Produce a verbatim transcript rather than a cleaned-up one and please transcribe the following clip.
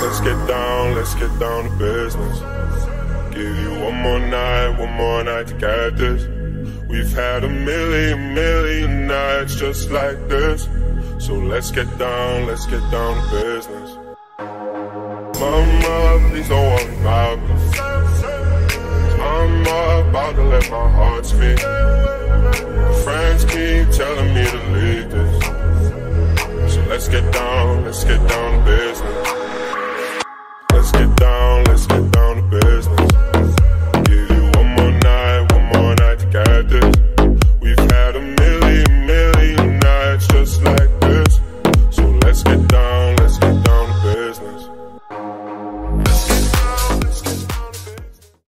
Let's get down, let's get down to business. Give you one more night, one more night to get this. We've had a million, million nights just like this. So let's get down, let's get down to business. Mama, please don't worry about me. I'm about to let my heart speak. Friend